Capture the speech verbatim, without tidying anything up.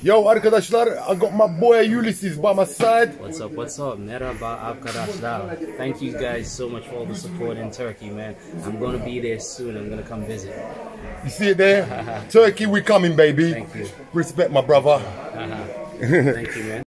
Yo arkadaşlar, I got my boy Ulysses by my side. What's up, what's up? Merhaba arkadaşlar. Thank you guys so much for all the support in Turkey, man. I'm going to be there soon. I'm going to come visit. You see it there? Turkey, we coming, baby. Thank you. Respect my brother. Thank you, man.